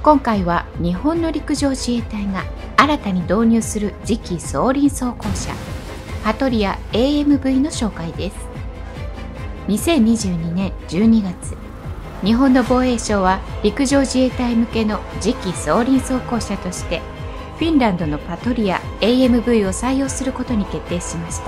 今回は日本の陸上自衛隊が新たに導入する次期装輪装甲車パトリア AMV の紹介です。2022年12月、日本の防衛省は陸上自衛隊向けの次期装輪装甲車としてフィンランドのパトリア AMV を採用することに決定しました。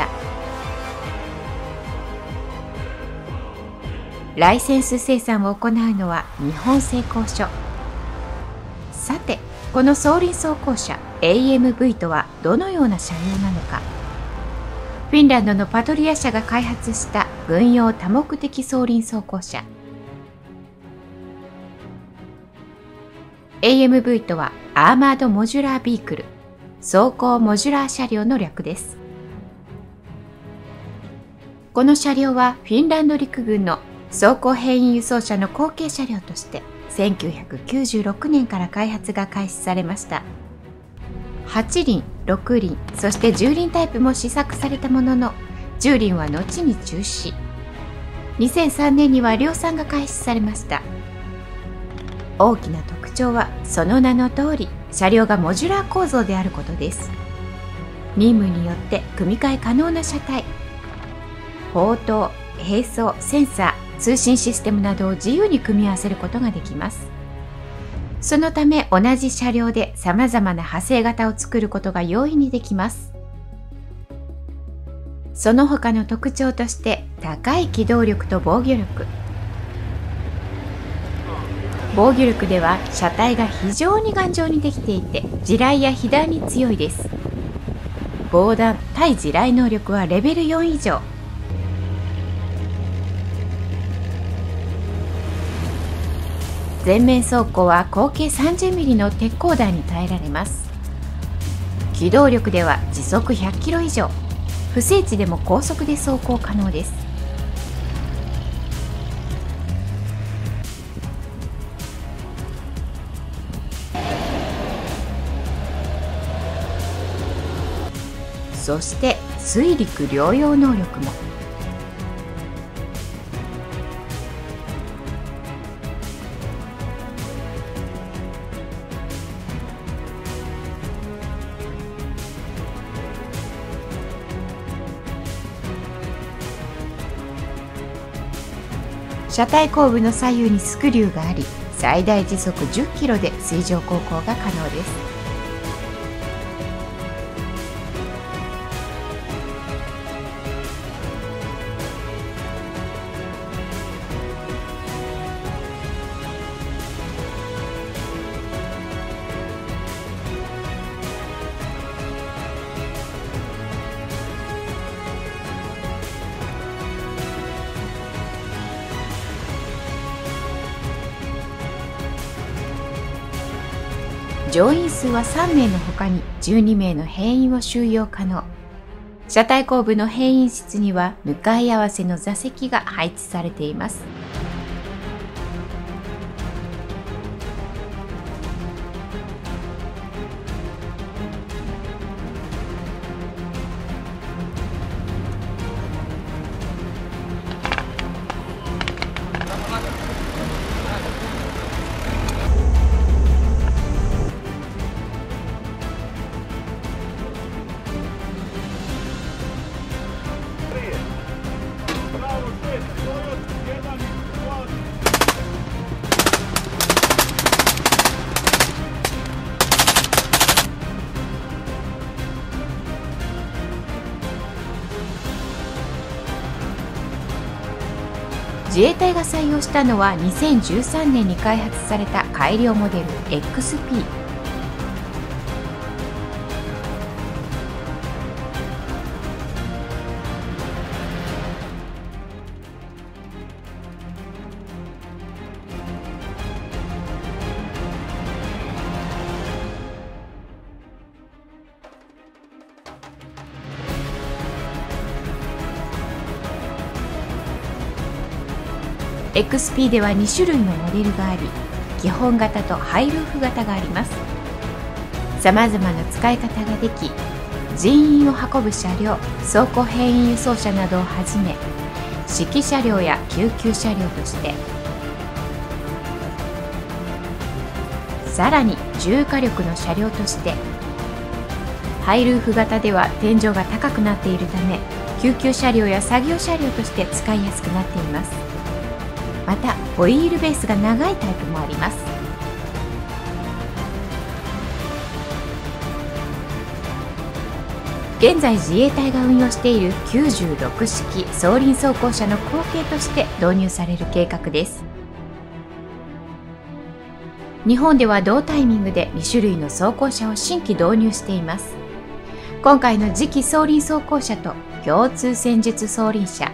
ライセンス生産を行うのは日本製鋼所。さて、この装輪装甲車 AMV とはどのような車両なのか。フィンランドのパトリア社が開発した軍用多目的装輪装甲車。AMV とはアーマードモジュラービークル、装甲モジュラー車両の略です。この車両はフィンランド陸軍の装甲兵員輸送車の後継車両として1996年から開発が開始されました。8輪、6輪、そして10輪タイプも試作されたものの、10輪は後に中止。2003年には量産が開始されました。大きな特徴はその名の通り、車両がモジュラー構造であることです。任務によって組み替え可能な車体、砲塔、兵装、センサー、通信システムなどを自由に組み合わせることができます。そのため同じ車両で様々な派生型を作ることが容易にできます。その他の特徴として高い機動力と防御力。防御力では車体が非常に頑丈にできていて地雷や被弾に強いです。防弾・対地雷能力はレベル4以上。前面走行は合計 30mm の鉄鋼弾に耐えられます。機動力では時速100キロ以上、不整地でも高速で走行可能です。そして水陸両用能力も。車体後部の左右にスクリューがあり、最大時速10キロで水上航行が可能です。乗員数は3名のほかに12名の兵員を収容可能。車体後部の兵員室には向かい合わせの座席が配置されています。自衛隊が採用したのは2013年に開発された改良モデル XP。XP では2種類のモデルがあり、基本型とハイルーフ型があります。さまざまな使い方ができ、人員を運ぶ車両、装甲兵員輸送車などをはじめ、指揮車両や救急車両としてさらに重火力の車両として、ハイルーフ型では天井が高くなっているため、救急車両や作業車両として使いやすくなっています。またホイールベースが長いタイプもあります。現在自衛隊が運用している96式双輪装甲車の後継として導入される計画です。日本では同タイミングで2種類の装甲車を新規導入しています。今回の次期双輪装甲車と共通戦術双輪車。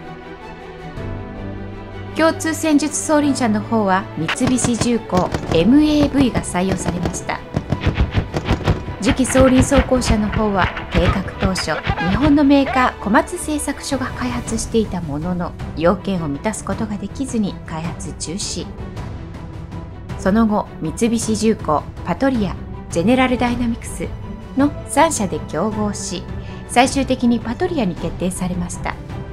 共通戦術双輪車の方は三菱重工 MAV が採用されました。次期双輪装甲車の方は計画当初、日本のメーカー小松製作所が開発していたものの、要件を満たすことができずに開発中止。その後、三菱重工、パトリア、ゼネラルダイナミクスの3社で競合し、最終的にパトリアに決定されました。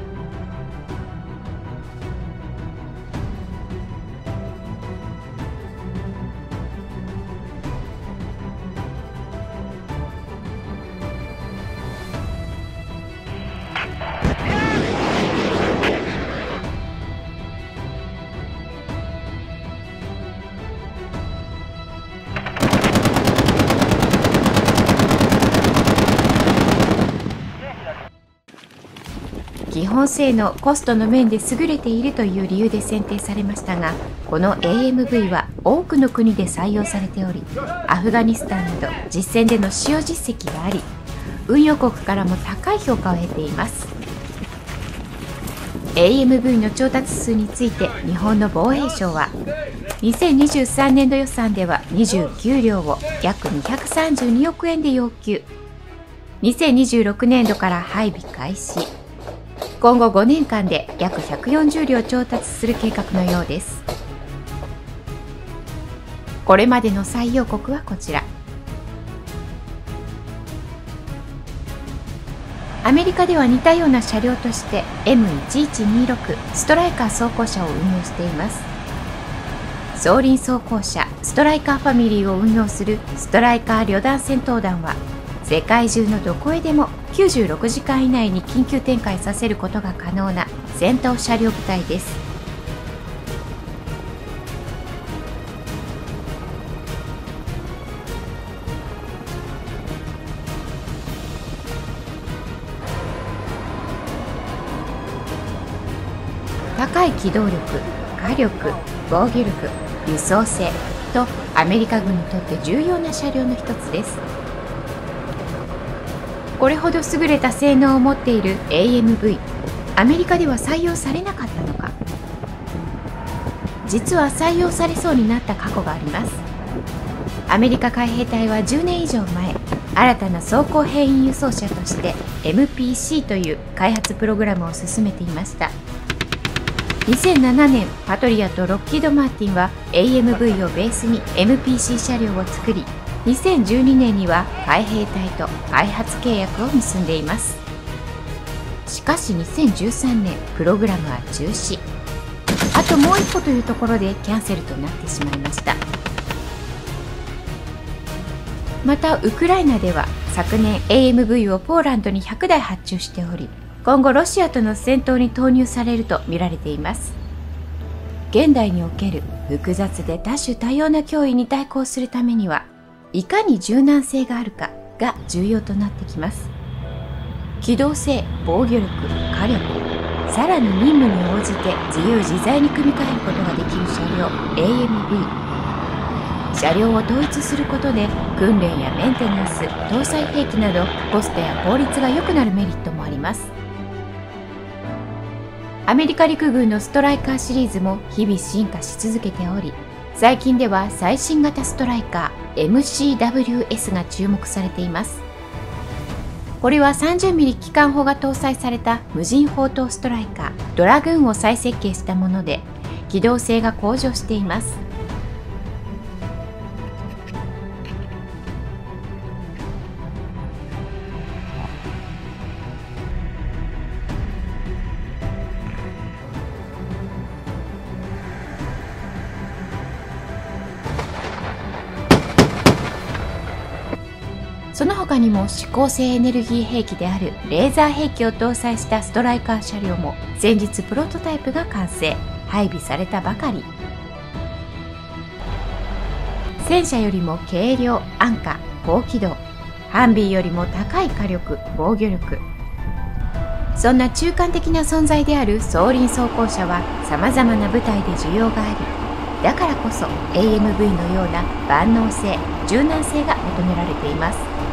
基本性能、コストの面で優れているという理由で選定されましたが、この AMV は多くの国で採用されており、アフガニスタンなど実戦での使用実績があり、運用国からも高い評価を得ています。 AMV の調達数について日本の防衛省は、2023年度予算では29両を約232億円で要求。2026年度から配備開始。今後5年間で約140両調達する計画のようです。これまでの採用国はこちら。アメリカでは似たような車両として M1126 ストライカー装甲車を運用しています。双輪装甲車ストライカーファミリーを運用するストライカー旅団戦闘団は、世界中のどこへでも96時間以内に緊急展開させることが可能な戦闘車両部隊です。高い機動力、火力、防御力、輸送性とアメリカ軍にとって重要な車両の一つです。これほど優れた性能を持っている AMV、アメリカでは採用されなかったのか。実は採用されそうになった過去があります。アメリカ海兵隊は10年以上前、新たな装甲兵員輸送車として MPC という開発プログラムを進めていました。2007年、パトリアとロッキード・マーティンは AMV をベースに MPC 車両を作り、2012年には海兵隊と開発契約を結んでいます。しかし2013年、プログラムは中止。あともう一歩というところでキャンセルとなってしまいました。またウクライナでは昨年 AMV をポーランドに100台発注しており、今後ロシアとの戦闘に投入されると見られています。現代における複雑で多種多様な脅威に対抗するためには、いかに柔軟性があるかが重要となってきます。機動性、防御力、火力、さらに任務に応じて自由自在に組み替えることができる車両 AMV。車両を統一することで訓練やメンテナンス、搭載兵器などコストや効率が良くなるメリットもあります。アメリカ陸軍のストライカーシリーズも日々進化し続けており、最近では最新型ストライカー MCWS が注目されています。これは 30mm 機関砲が搭載された無人砲塔ストライカードラグーンを再設計したもので、機動性が向上しています。 その他にも指向性エネルギー兵器であるレーザー兵器を搭載したストライカー車両も先日プロトタイプが完成、配備されたばかり。戦車よりも軽量、安価、高機動、ハンビーよりも高い火力、防御力。そんな中間的な存在である双輪装甲車はさまざまな部隊で需要があり、だからこそ AMV のような万能性、柔軟性が求められています。